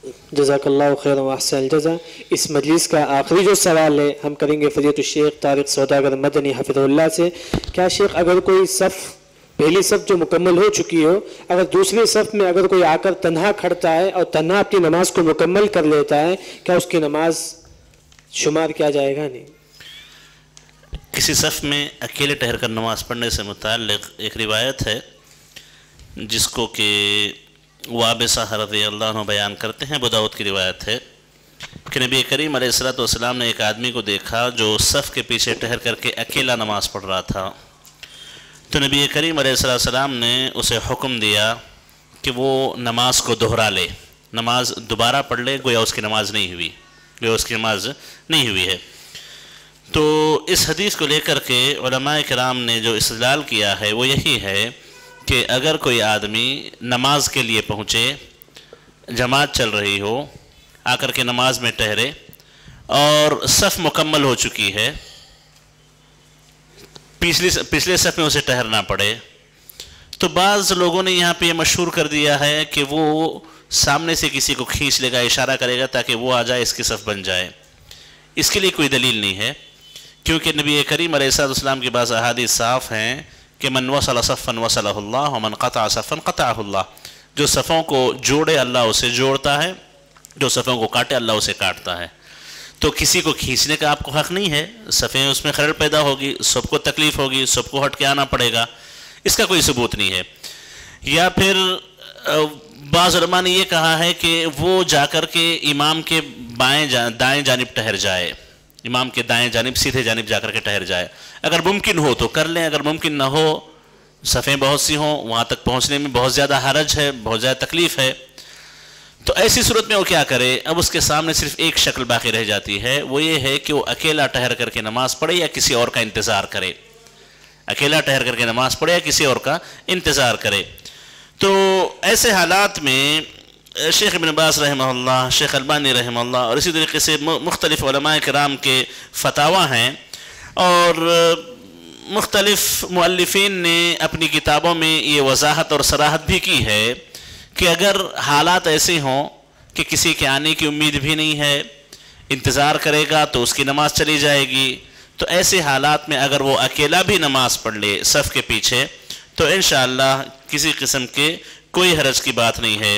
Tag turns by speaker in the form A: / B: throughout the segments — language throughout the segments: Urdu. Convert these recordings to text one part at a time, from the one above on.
A: جزاک اللہ خیر و احسن الجزا۔ اس مجلس کا آخری جو سوال ہے ہم کریں گے فضیلۃ الشیخ طارق سوداگر مدنی حفظہ اللہ سے۔ کیا شیخ اگر کوئی صف پہلی صف جو مکمل ہو چکی ہو، اگر دوسری صف میں اگر کوئی آ کر تنہا کھڑتا ہے اور تنہا اپنی نماز کو مکمل کر لیتا ہے، کیا اس کی نماز شمار کیا جائے گا؟ نہیں۔
B: کسی صف میں اکیلے ٹہر کر نماز پڑھنے سے متعلق ایک روایت ہے جس کو کہ وابصہ رضی اللہ عنہ بیان کرتے ہیں، ابو داؤد کی روایت ہے کہ نبی کریم علیہ السلام نے ایک آدمی کو دیکھا جو صف کے پیچھے ٹہر کر کے اکیلا نماز پڑھ رہا تھا، تو نبی کریم علیہ السلام نے اسے حکم دیا کہ وہ نماز کو دہرا لے، نماز دوبارہ پڑھ لے، گویا اس کی نماز نہیں ہوئی ہے۔ تو اس حدیث کو لے کر کے علماء کرام نے جو استدلال کیا ہے وہ یہی ہے کہ اگر کوئی آدمی نماز کے لیے پہنچے، جماعت چل رہی ہو، آ کر کے نماز میں ٹہرے اور صف مکمل ہو چکی ہے، پچھلے صف میں اسے ٹہرنا پڑے، تو بعض لوگوں نے یہاں پہ یہ مشہور کر دیا ہے کہ وہ سامنے سے کسی کو کھینچ لے گا، اشارہ کرے گا تاکہ وہ آ جائے، اس کی صف بن جائے۔ اس کے لیے کوئی دلیل نہیں ہے، کیونکہ نبی کریم علیہ السلام کے بعض احادیث صاف ہیں کہ من وصل صفا وصلہ اللہ ومن قطع صفا قطعہ اللہ، جو صفوں کو جوڑے اللہ اسے جوڑتا ہے، جو صفوں کو کاٹے اللہ اسے کاٹتا ہے۔ تو کسی کو کھینچنے کا آپ کو حق نہیں ہے، صفیں اس میں خلل پیدا ہوگی، سب کو تکلیف ہوگی، سب کو ہٹ کے آنا پڑے گا، اس کا کوئی ثبوت نہیں ہے۔ یا پھر بعض علماء نے یہ کہا ہے کہ وہ جا کر کے امام کے دائیں جانب ٹہر جائے، امام کے دائیں جانب سیدھے جانب جا کر کے ٹہر جائے، اگر ممکن ہو تو کر لیں، اگر ممکن نہ ہو، صفیں بہت سی ہوں، وہاں تک پہنچنے میں بہت زیادہ حرج ہے، بہت زیادہ تکلیف ہے، تو ایسی صورت میں وہ کیا کرے؟ اب اس کے سامنے صرف ایک شکل باقی رہ جاتی ہے، وہ یہ ہے کہ وہ اکیلا ٹہر کر کے نماز پڑھے یا کسی اور کا انتظار کرے، اکیلا ٹہر کر کے نماز پڑھے یا کسی اور کا انتظار کرے۔ تو ایسے حالات میں شیخ ابن باز رحمہ اللہ، شیخ البانی رحمہ اللہ اور اسی طریقے سے مختلف علماء کرام کے فتاویٰ ہیں، اور مختلف مؤلفین نے اپنی کتابوں میں یہ وضاحت اور صراحت بھی کی ہے کہ اگر حالات ایسے ہوں کہ کسی کے آنے کی امید بھی نہیں ہے، انتظار کرے گا تو اس کی نماز چلی جائے گی، تو ایسے حالات میں اگر وہ اکیلا بھی نماز پڑھ لے صف کے پیچھے تو انشاءاللہ کسی قسم کے کوئی حرج کی بات نہیں ہے۔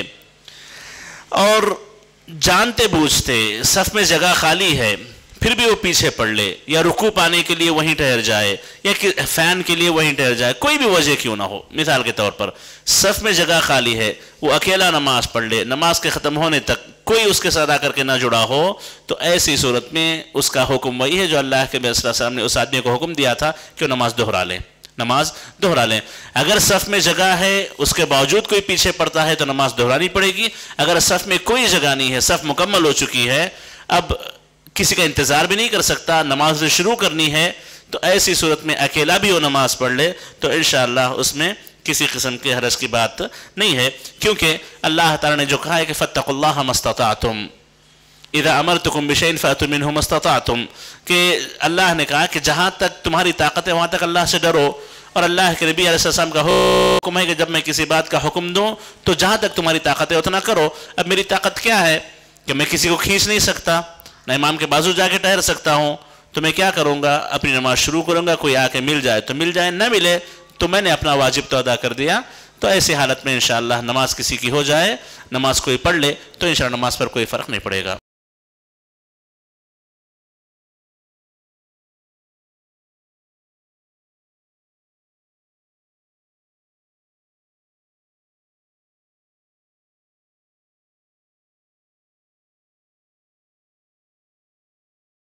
B: اور جانتے بوجھتے صف میں جگہ خالی ہے پھر بھی وہ پیچھے پڑھ لے، یا رکوع پانے کے لیے وہیں ٹھہر جائے، یا فین کے لیے وہیں ٹھہر جائے، کوئی بھی وجہ کیوں نہ ہو، مثال کے طور پر صف میں جگہ خالی ہے، وہ اکیلا نماز پڑھ لے، نماز کے ختم ہونے تک کوئی اس کے ساتھ آ کر کے نہ جڑا ہو، تو ایسی صورت میں اس کا حکم وہی ہے جو اللہ کے نبی صلی اللہ علیہ وسلم نے اس آدمی کو حکم دیا تھا کہ وہ نماز دہرا لیں۔ اگر صف میں جگہ ہے اس کے باوجود کوئی پیچھے پڑتا ہے تو نماز دہرانی پڑے گی، اگر صف میں کوئی جگہ نہیں ہے، صف مکمل ہو چکی ہے، اب کسی کا انتظار بھی نہیں کر سکتا، نماز شروع کرنی ہے، تو ایسی صورت میں اکیلا بھی وہ نماز پڑھ لے تو انشاءاللہ اس میں کسی قسم کے حرج کی بات نہیں ہے، کیونکہ اللہ تعالیٰ نے جو کہا ہے کہ فَاتَّقُوا اللَّهَ مَا اسْتَطَعْتُمْ اِذَا أَمَرْتُكُمْ بِشَيْءٍ فَأْتُوا مِنْهُ مَا اسْتَطَعْتُمْ، کہ اللہ نے کہا کہ جہاں تک تمہاری طاقت ہے وہاں تک اللہ سے ڈرو، اور اللہ کے نبی علیہ السلام کا حکم ہے کہ جب میں کسی بات کا حکم دوں تو جہاں تک تمہاری طاقت ہے اتنا کرو۔ اب میری طاقت کیا ہے کہ میں کسی کو کھینچ نہیں سکتا، نہ امام کے بازو جا کے ٹہر سکتا ہوں، تو میں کیا کروں گا؟ اپنی نماز شروع کروں گا، کوئی آ کے مل جائے تو مل جائے، نہ ملے تو میں نے اپنا واجب تو ادا کر دیا۔ تو ایسی حالت میں انشاءاللہ نماز کسی کی ہو جائے، نماز کوئی پڑھ لے تو انشاءاللہ نماز پر کوئی فرق نہیں پڑے گا۔